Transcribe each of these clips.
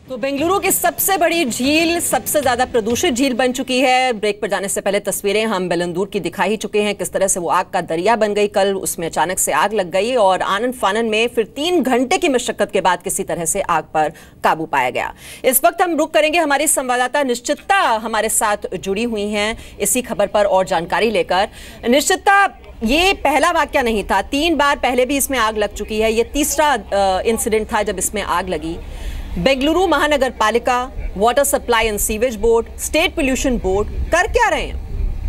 तो बेंगलुरु की सबसे बड़ी झील, सबसे ज्यादा प्रदूषित झील बन चुकी है। ब्रेक पर जाने से पहले तस्वीरें हम बेलंदूर की दिखा ही चुके हैं, किस तरह से वो आग का दरिया बन गई। कल उसमें अचानक से आग लग गई और आनन फानन में फिर 3 घंटे की मशक्कत के बाद किसी तरह से आग पर काबू पाया गया। इस वक्त हम रुक करेंगे, हमारी संवाददाता निश्चिता हमारे साथ जुड़ी हुई हैं इसी खबर पर और जानकारी लेकर। निश्चिता, ये पहला वाकया नहीं था, 3 बार पहले भी इसमें आग लग चुकी है। ये तीसरा इंसिडेंट था जब इसमें आग लगी। Bengaluru Mahanagar Palika, water supply and sewage board, state pollution board कर क्या रहे हैं?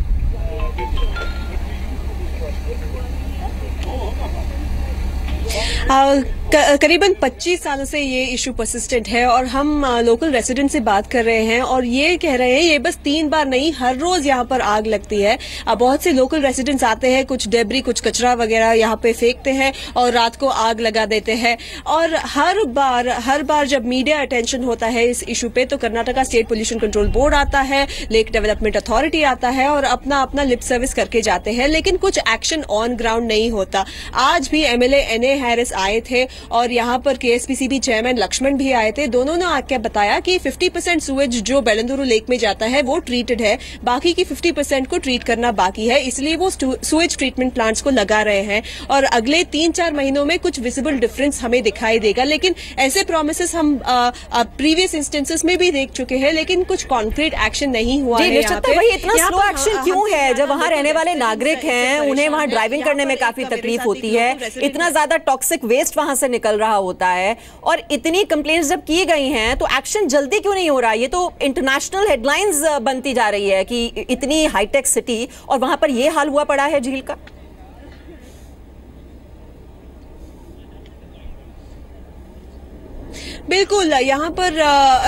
करीबन 25 सालों से ये इशू परसिस्टेंट है और हम लोकल रेसिडेंट से बात कर रहे हैं और ये कह रहे हैं ये बस 3 बार नहीं, हर रोज यहाँ पर आग लगती है। बहुत से लोकल रेसिडेंट्स आते हैं, कुछ डेब्री, कुछ कचरा वगैरह यहाँ पे फेंकते हैं और रात को आग लगा देते हैं। और हर बार जब मीडिया अटेंशन होता है इस इशू पे तो Karnataka state pollution control board आता है, लेक डेवलपमेंट अथॉरिटी आता है और अपना लिप सर्विस करके जाते हैं, लेकिन कुछ एक्शन ऑन ग्राउंड नहीं होता। आज भी एमएलए एनए हैरिस आए थे और यहाँ पर केएसपीसीबी चेयरमैन लक्ष्मण भी आए थे। दोनों ने आके बताया कि 50% सूएज जो बेलंदुरु लेक में जाता है वो ट्रीटेड है, बाकी की 50% को ट्रीट करना बाकी है, इसलिए वो सूएज ट्रीटमेंट प्लांट्स को लगा रहे हैं और अगले 3-4 महीनों में कुछ विजिबल डिफरेंस हमें दिखाई देगा। लेकिन ऐसे प्रोमिसेस हम प्रीवियस इंस्टेंसेस में भी देख चुके हैं, लेकिन कुछ कॉन्क्रीट एक्शन नहीं हुआ है। वही इतना स्लो एक्शन क्यों है? जब वहाँ रहने वाले नागरिक हैं, उन्हें वहाँ ड्राइविंग करने में काफी तकलीफ होती है, इतना ज्यादा टॉक्सिक वेस्ट वहां से निकल रहा होता है और इतनी कंप्लेंट्स जब की गई हैं तो एक्शन जल्दी क्यों नहीं हो रहा? ये तो इंटरनेशनल हेडलाइंस बनती जा रही है कि इतनी हाईटेक सिटी और वहां पर ये हाल हुआ पड़ा है झील का। बिल्कुल, यहाँ पर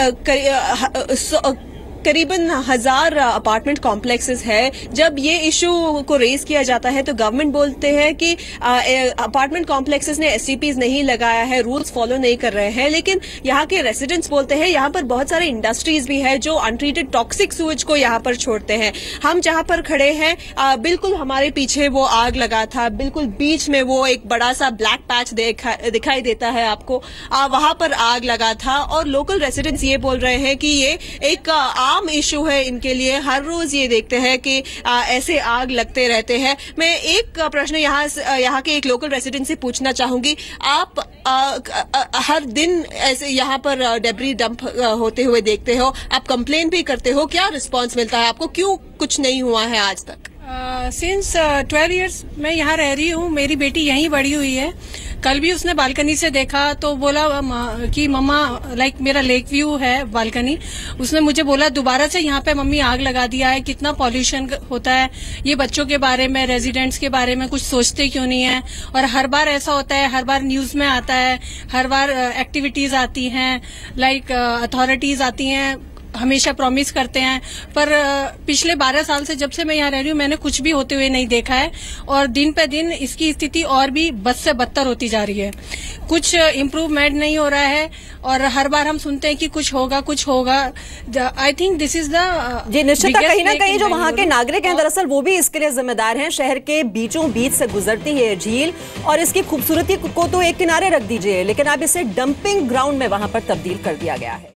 करीबन 1000 अपार्टमेंट कॉम्प्लेक्सेस है। जब ये इशू को रेज किया जाता है तो गवर्नमेंट बोलते हैं कि अपार्टमेंट कॉम्प्लेक्सेस ने एससीपीज नहीं लगाया है, रूल्स फॉलो नहीं कर रहे हैं, लेकिन यहाँ के रेसिडेंट्स बोलते हैं यहाँ पर बहुत सारे इंडस्ट्रीज भी है जो अनट्रीटेड टॉक्सिक सूएज को यहाँ पर छोड़ते हैं। हम जहाँ पर खड़े हैं बिल्कुल हमारे पीछे वो आग लगा था, बिल्कुल बीच में वो एक बड़ा सा ब्लैक पैच दिखाई देता है आपको, वहां पर आग लगा था और लोकल रेसिडेंट्स ये बोल रहे हैं कि ये एक आम इशू है इनके लिए। हर रोज ये देखते हैं कि ऐसे आग लगते रहते हैं। मैं एक प्रश्न यहाँ के एक लोकल रेसिडेंट से पूछना चाहूंगी, आप हर दिन ऐसे यहाँ पर डेब्री डंप होते हुए देखते हो, आप कंप्लेन भी करते हो, क्या रिस्पांस मिलता है आपको? क्यों कुछ नहीं हुआ है आज तक? सिंस 12 इयर्स मैं यहाँ रह रही हूँ, मेरी बेटी यहीं बड़ी हुई है। कल भी उसने बालकनी से देखा तो बोला कि मम्मा, लाइक मेरा लेक व्यू है बालकनी, उसने मुझे बोला दोबारा से यहाँ पे मम्मी आग लगा दिया है, कितना पॉल्यूशन होता है, ये बच्चों के बारे में, रेजिडेंट्स के बारे में कुछ सोचते क्यों नहीं है? और हर बार ऐसा होता है, हर बार न्यूज में आता है, हर बार एक्टिविटीज आती हैं, लाइक अथॉरिटीज आती हैं, हमेशा प्रॉमिस करते हैं, पर पिछले 12 साल से जब से मैं यहाँ रह रही हूँ मैंने कुछ भी होते हुए नहीं देखा है और दिन पे दिन इसकी स्थिति और भी बद से बदतर होती जा रही है। कुछ इम्प्रूवमेंट नहीं हो रहा है और हर बार हम सुनते हैं कि कुछ होगा। I think this is the निश्चित कहीं ना कहीं जो वहाँ के नागरिक हैं दरअसल वो भी इसके लिए जिम्मेदार हैं। शहर के बीचों बीच से गुजरती है झील और इसकी खूबसूरती को तो एक किनारे रख दीजिए, लेकिन अब इसे डंपिंग ग्राउंड में वहां पर तब्दील कर दिया गया है।